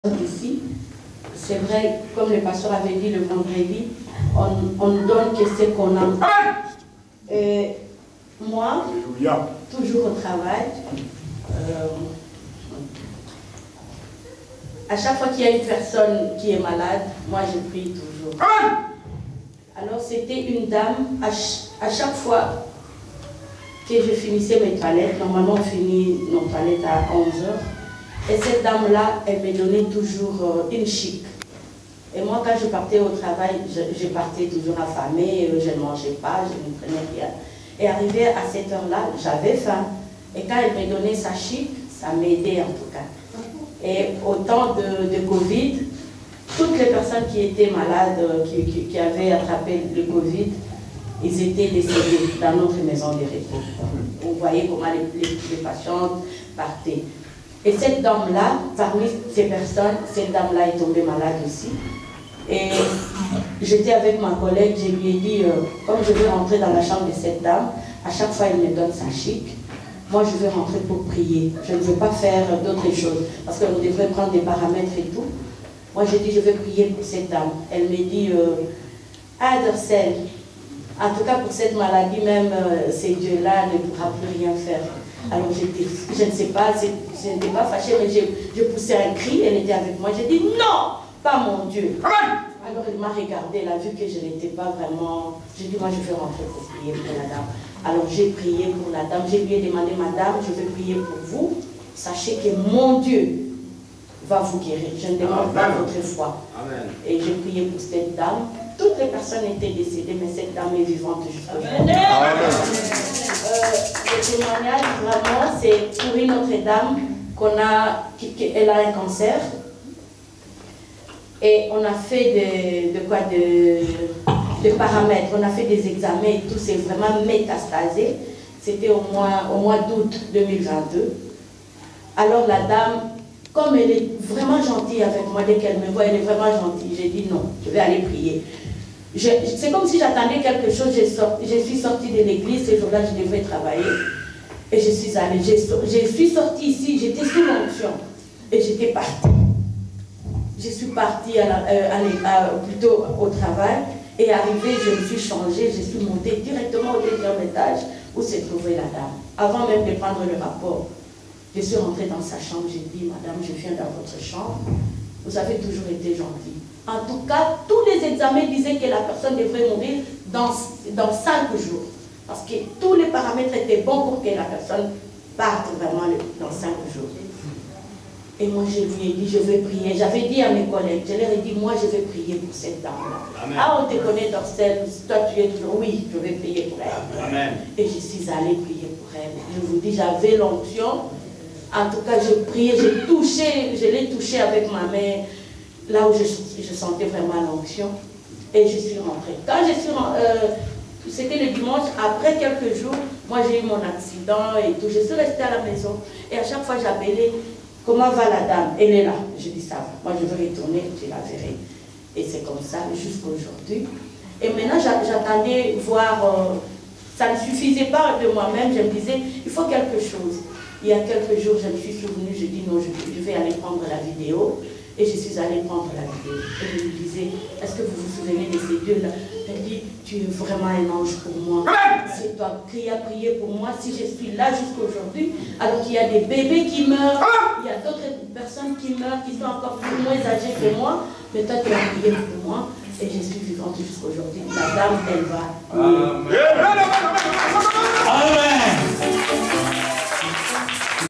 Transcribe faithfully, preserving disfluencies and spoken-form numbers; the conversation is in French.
Ici, c'est vrai, comme le pasteur avait dit le vendredi, on, on donne que ce qu'on a. Et moi, Alléluia. Toujours au travail, euh, à chaque fois qu'il y a une personne qui est malade, moi je prie toujours. Alors c'était une dame, à, ch à chaque fois que je finissais mes toilettes, normalement on finit nos toilettes à onze heures, et cette dame-là, elle me donnait toujours euh, une chic. Et moi, quand je partais au travail, je, je partais toujours affamée, je ne mangeais pas, je ne prenais rien. Et arrivé à cette heure-là, j'avais faim. Et quand elle me donnait sa chic, ça m'aidait en tout cas. Et au temps de, de Covid, toutes les personnes qui étaient malades, qui, qui, qui avaient attrapé le Covid, ils étaient décédés dans notre maison de repos. Vous voyez comment les, les, les patientes partaient. Et cette dame-là, parmi ces personnes, cette dame-là est tombée malade aussi. Et j'étais avec ma collègue, je lui ai dit, euh, comme je vais rentrer dans la chambre de cette dame, à chaque fois elle me donne sa chic, moi je vais rentrer pour prier. Je ne veux pas faire d'autres choses, parce qu'on devrait prendre des paramètres et tout. Moi j'ai dit, je vais prier pour cette dame. Elle me dit, euh, ah Dorcel, en tout cas pour cette maladie même, euh, ces dieux-là ne pourra plus rien faire. Alors je ne sais pas, je n'étais pas fâchée, mais je poussais un cri, elle était avec moi, j'ai dit non, pas mon Dieu. Alors elle m'a regardé, elle a vu que je n'étais pas vraiment, j'ai dit moi je vais rentrer pour prier pour la dame. Alors j'ai prié pour la dame, je lui ai demandé, madame, je vais prier pour vous, sachez que mon Dieu va vous guérir, je ne demande pas votre foi. Amen. Et j'ai prié pour cette dame, toutes les personnes étaient décédées, mais cette dame est vivante jusqu'à aujourd'hui. Euh, le témoignage, vraiment, c'est pour une autre dame qu'on a, qu'elle a un cancer. Et on a fait de, de quoi de, de paramètres, on a fait des examens et tout, c'est vraiment métastasé. C'était au mois, au mois d'août deux mille vingt-deux. Alors la dame, comme elle est vraiment gentille avec moi, dès qu'elle me voit, elle est vraiment gentille. J'ai dit non, je vais aller prier. C'est comme si j'attendais quelque chose, je, sorti, je suis sortie de l'église, ce jour-là je devais travailler. Et je suis allée, je, je suis sortie ici, j'étais sous l'onction. Et j'étais partie. Je suis partie à la, euh, à, à, plutôt au travail. Et arrivée, je me suis changée, je suis montée directement au deuxième étage où s'est trouvée la dame. Avant même de prendre le rapport, je suis rentrée dans sa chambre, j'ai dit, madame, je viens dans votre chambre. Vous avez toujours été gentille. En tout cas, tous les examens disaient que la personne devrait mourir dans, dans cinq jours. Parce que tous les paramètres étaient bons pour que la personne parte vraiment dans cinq jours. Et moi, je lui ai dit, je vais prier. J'avais dit à mes collègues, je leur ai dit, moi, je vais prier pour cette dame-là. Ah, on te connaît, Dorcel, toi, tu es toujours, oui, je vais prier pour elle. Amen. Et je suis allée prier pour elle. Je vous dis, j'avais l'onction. En tout cas, je priais, j'ai touché, je l'ai touché avec ma main. Là où je, je sentais vraiment l'onction, et je suis rentrée. Quand je suis rentrée, euh, c'était le dimanche, après quelques jours, moi j'ai eu mon accident et tout, je suis restée à la maison, et à chaque fois j'appelais, comment va la dame? Elle est là. Je dis ça va, moi je vais retourner, je la verrai. Et c'est comme ça jusqu'à aujourd'hui. Et maintenant j'attendais voir, euh, ça ne suffisait pas de moi-même, je me disais, il faut quelque chose. Il y a quelques jours, je me suis souvenue, je dis non, je, je vais aller prendre la vidéo. Et je suis allée prendre la vidéo. Et je lui disais, est-ce que vous vous souvenez de ces dieux-là? Elle dit, tu es vraiment un ange pour moi. C'est toi qui as prié pour moi. Si je suis là jusqu'à aujourd'hui, alors qu'il y a des bébés qui meurent, il y a d'autres personnes qui meurent, qui sont encore plus moins âgées que moi, mais toi tu as prié pour moi. Et je suis vivante jusqu'à aujourd'hui. La dame, elle va. Amen.